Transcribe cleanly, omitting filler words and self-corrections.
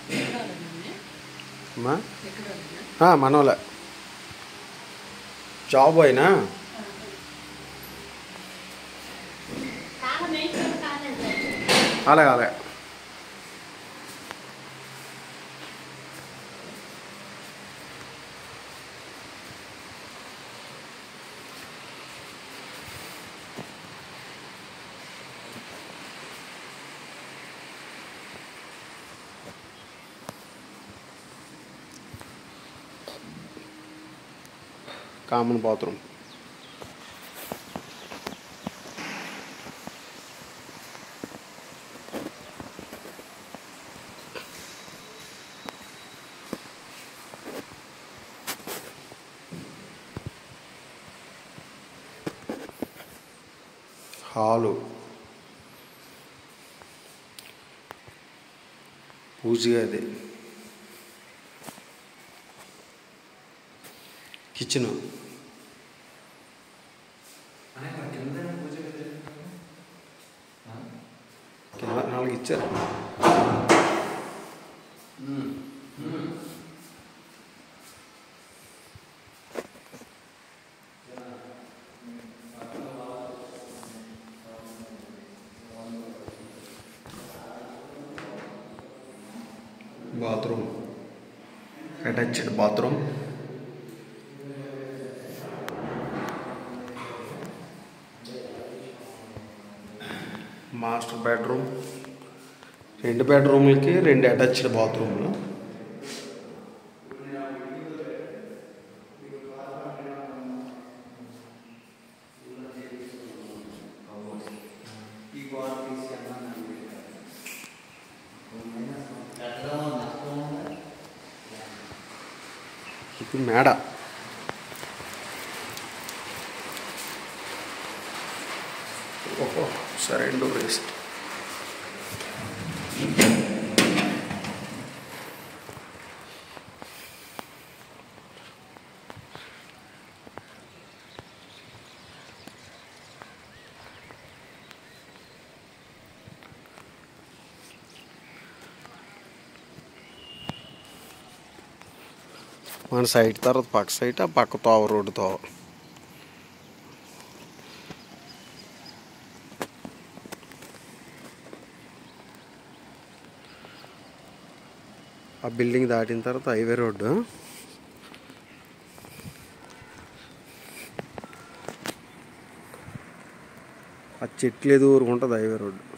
మనోలే job అయినా అలాగే అలాగే కామన్ బాత్రూమ్ హాలు పూజ గది కిచెన్ కింద 4 ఇచ్చారు bathroom attached bathroom master bedroom 2 బెడ్రూమ్లకి 2 అటాచ్డ్ బాత్రూమ్లు ఇది మేడ ఓహో సరే డోర్ వేసి మన సైడ్ తర్వాత పక్క సైడ్ ఆ పక్క తోవ రోడ్డు తోవ ఆ బిల్డింగ్ దాటిన తర్వాత హైవే రోడ్డు ఆ చెట్లు ఎదురుకుంటుంది హైవే రోడ్డు